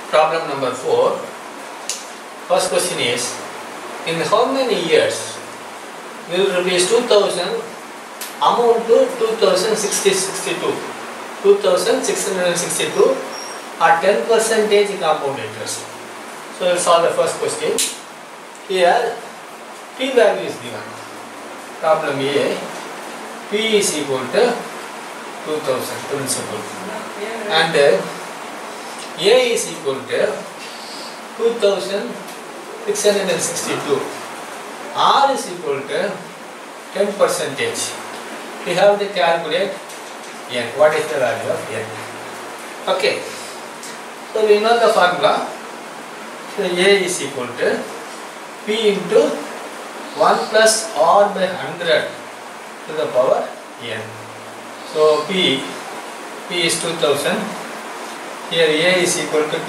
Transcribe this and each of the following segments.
Problem number 4. First question is, in how many years will rupees 2000 amount to 2662? 2662 are 10% compound interest. So we will solve the first question. Here P value is given. Problem A, P is equal to 2000 principal, and A is equal to 2662. R is equal to 10%. We have to calculate N. What is the value of N? Okay. So we know the formula. So A is equal to P into 1 plus R by 100 to the power N. So P is 2000. Here A is equal to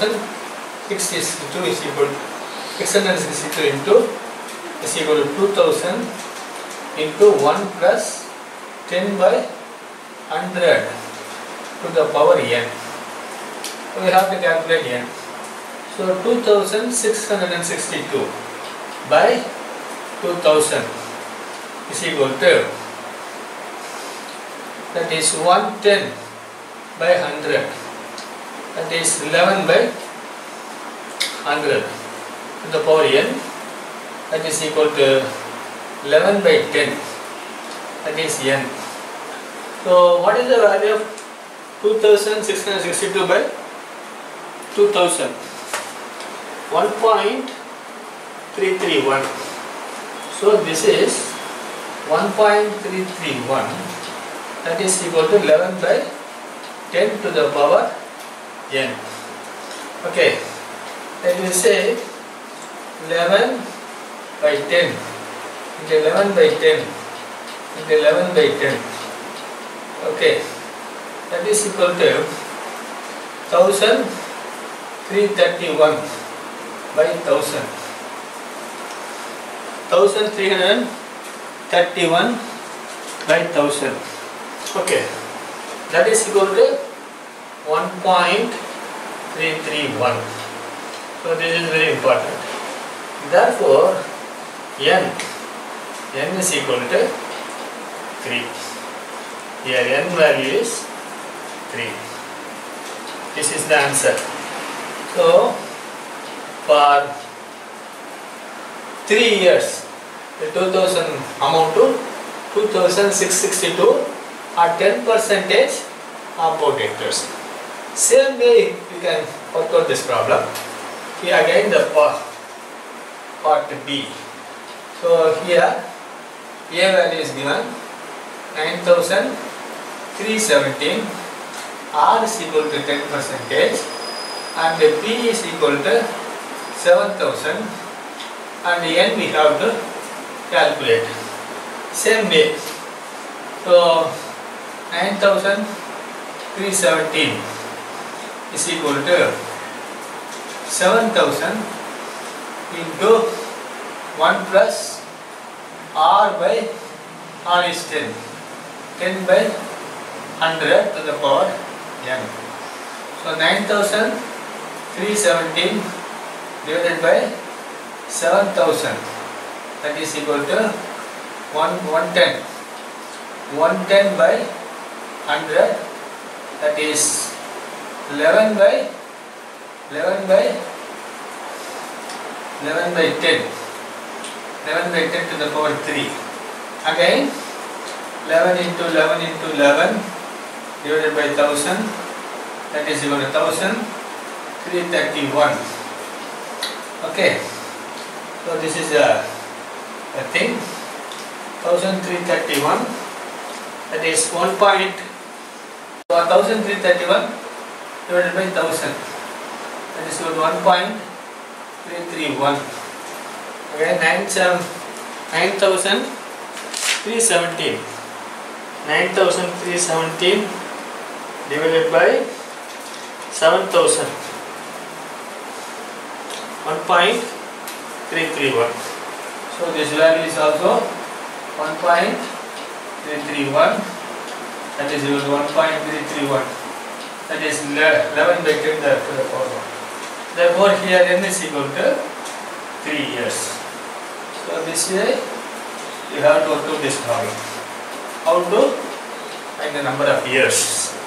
2062 is equal to 662 into is equal to 2000 into 1 plus 10 by 100 to the power N. So we have to calculate N. So 2662 by 2000 is equal to, that is 110 by 100, that is 11 by 100 to the power N, that is equal to 11 by 10, that is N. So what is the value of 2662 by 2000? 1.331. So this is 1.331, that is equal to 11 by 10 to the power N. Okay, let me say 11 by 10 into 11 by 10 into 11 by 10. Okay, that is equal to 1331 by 1000. 1331 by 1000. Okay, that is equal to 1.331. So this is very important. Therefore, N is equal to 3. Here N value is 3. This is the answer. So for 3 years, the 2000 amount to 2662 are 10% compound interest. Same way we can work out this problem. Here again the part B. So here A value is given 9317, R is equal to 10%, and P is equal to 7000, and N we have to calculate. Same way. So 9317 is equal to 7000 into 1 plus R by R is 10. 10 by 100 to the power N. So 9317 divided by 7000, that is equal to 110. 110 by 100, that is 11 by 10. 11 by 10 to the power 3. Again 11 into 11 into 11 divided by 1000, that is equal to 1331. Okay, so this is a thing. 1331, that is 1331 divided by 1000, that is equal to 1.331. Again 9317 divided by 7000, 1.331. So this value is also 1.331, that is equal to 1.331, that is 11 by 10 to the power 1. Therefore, here n is equal to 3 years. So this way you have to do this drawing. How to find the number of years.